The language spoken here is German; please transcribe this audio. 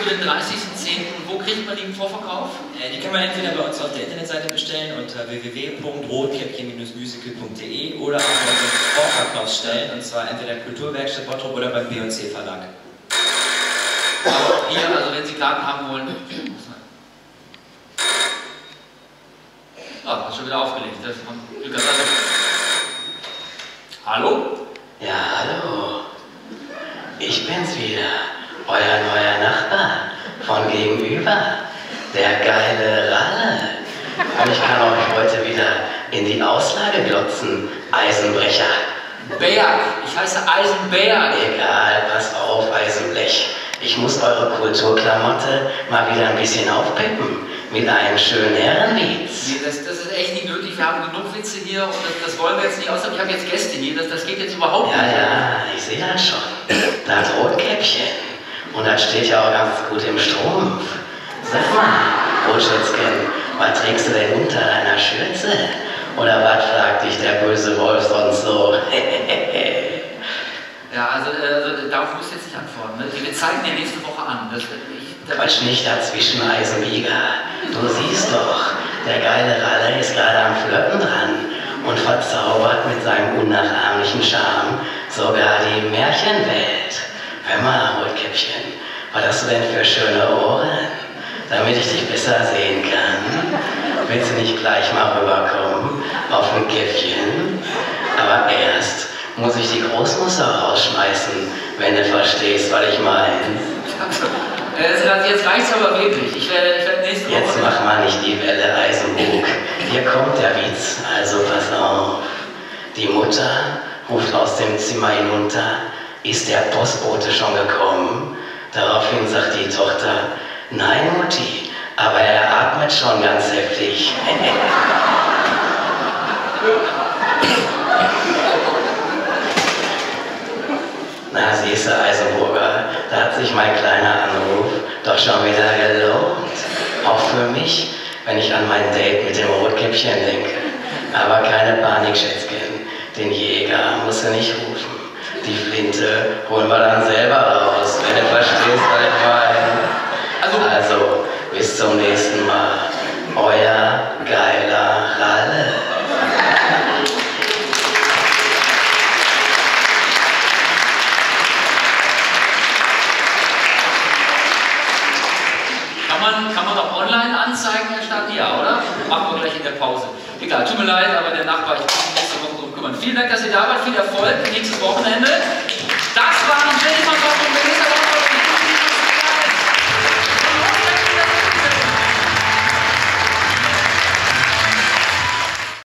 für den 30.10. Wo kriegt man die im Vorverkauf? Die kann man entweder bei uns auf der Internetseite bestellen unter www.rotkäppchen-musical.de oder auch bei unseren Vorverkaufsstellen, und zwar entweder Kulturwerkstatt Bottrop oder beim B&C Verlag. Aber hier, also wenn Sie Karten haben wollen. Ah, hat schon wieder aufgelegt. Das haben Glück. Hallo? Ja, hallo. Ich bin's wieder, euer neuer Nachbar von gegenüber, der geile Ralle. Und ich kann euch heute wieder in die Auslage glotzen, Eisenbrecher. Berg, ich heiße Eisenberg. Egal, pass auf, Eisenblech. Ich muss eure Kulturklamotte mal wieder ein bisschen aufpeppen mit einem schönen Herrenwitz. Nee, das ist echt nicht nötig. Wir haben genug Witze hier und das wollen wir jetzt nicht aus. Ich habe jetzt Gäste hier, das geht jetzt überhaupt nicht. Ja, ich sehe das schon. Das Rotkäppchen. Und das steht ja auch ganz gut im Strumpf. Sag mal, Rotschätzchen, was trägst du denn unter deiner Schürze? Oder was fragt dich der böse Wolf sonst so? Ja, also darauf musst du jetzt nicht antworten. Ne? Wir zeigen dir nächste Woche an. Quatsch nicht dazwischen, Eisenbieger. Du siehst doch, der geile Ralle ist gerade am Flirten dran und verzaubert mit seinem unnachahmlichen Charme sogar die Märchenwelt. Hör mal, Rotkäppchen, was hast du denn für schöne Ohren? Damit ich dich besser sehen kann, willst du nicht gleich mal rüberkommen auf ein Käffchen? Aber erst muss ich die Großmutter rausschmeißen, wenn du verstehst, was ich meine. Jetzt reicht's aber wirklich. Ich werde nächste Woche... Jetzt mach mal nicht die Welle, Eisenbug. Hier kommt der Witz, also pass auf. Die Mutter ruft aus dem Zimmer hinunter, ist der Postbote schon gekommen? Daraufhin sagt die Tochter, nein Mutti, aber er atmet schon ganz heftig. Na siehst du, Eisenburger, da hat sich mein kleiner Anruf doch schon wieder gelohnt. Auch für mich, wenn ich an mein Date mit dem Rotkäppchen denke. Aber keine Panik, Schätzchen, den Jäger musst du nicht rufen. Die Flinte holen wir dann selber raus, wenn du verstehst, was ich meine. Also, bis zum nächsten Mal. Euer geiler Ralle. Kann man doch online anzeigen, Herr Stadt? Ja, oder? Machen wir gleich in der Pause. Egal, tut mir leid, aber der Nachbar, ich muss mich nächste Woche drum kümmern. Vielen Dank, dass ihr da wart. Viel Erfolg nächstes Wochenende.